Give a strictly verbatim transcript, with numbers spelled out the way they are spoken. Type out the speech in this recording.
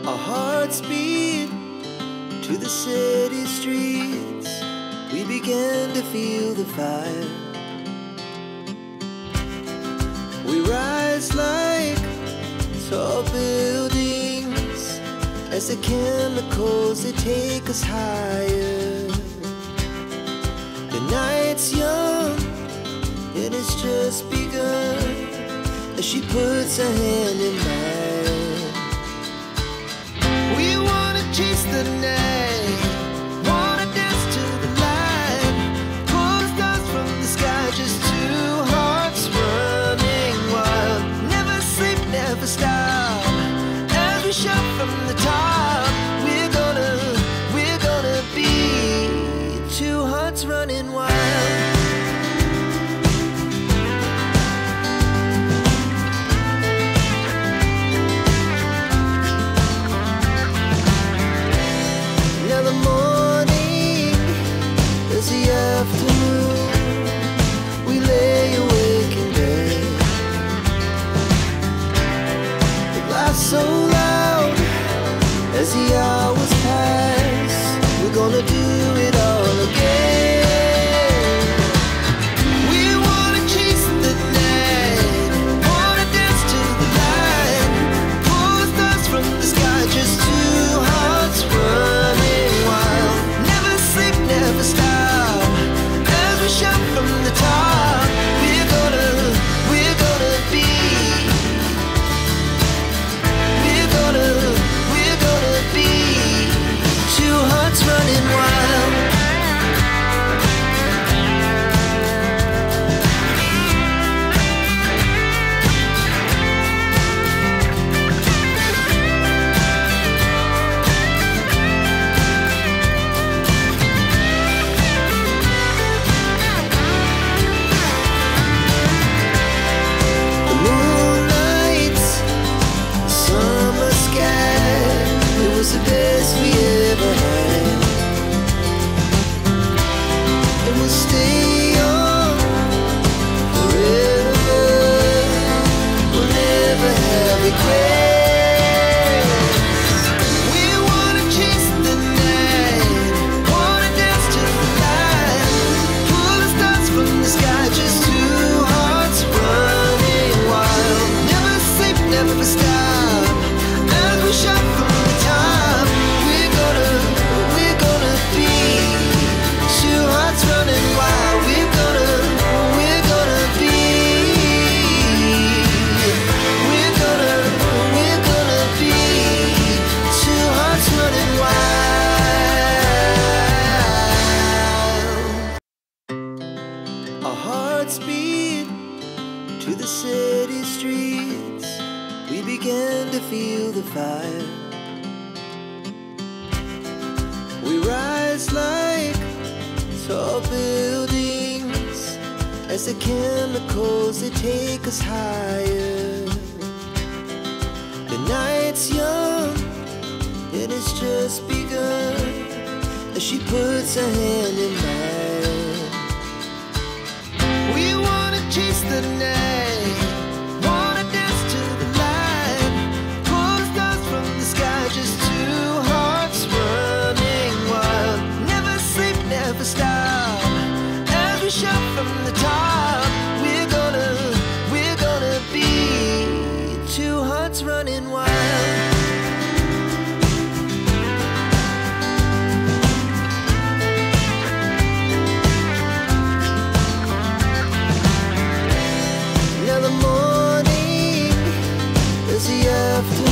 Our hearts beat to the city streets. We began to feel the fire. We rise like tall buildings as the chemicals, they take us higher. The night's young and it's just begun as she puts her hand in mine. We wanna chase the night, wanna dance to the light, pull the stars from the sky, just two hearts running wild. Never sleep, never stop, as we shout from the top. We're gonna, we're gonna be two hearts running wild. So loud as the hours pass, we're gonna do it all again. We wanna chase the night, wanna dance to the light, pull the stars from the sky, just two hearts running wild. Never sleep, never stop, as we shout from the top. We're gonna, we're gonna be running wild. The moonlight, summer sky, it was the best we ever had. Stay young forever, we'll never have regrets. We wanna chase the night, wanna dance to the light, pull the stars from the sky, just two hearts running wild. Never sleep, never stop, as we shout from the top. We're gonna, we're gonna be two hearts running wild. We're gonna, we're gonna be, we're gonna, we're gonna be two hearts running wild. Our hearts beat to the city streets. We began to feel the fire. We rise like tall buildings as the chemicals, they take us higher. The night's young and it's just begun as she puts her hand in mine. We wanna chase the night, wanna dance to the light, pull the stars from the sky, just two hearts running wild. Never sleep, never stop, as we shout from the top. We're gonna, we're gonna be two hearts running wild. Now the morning is the afternoon.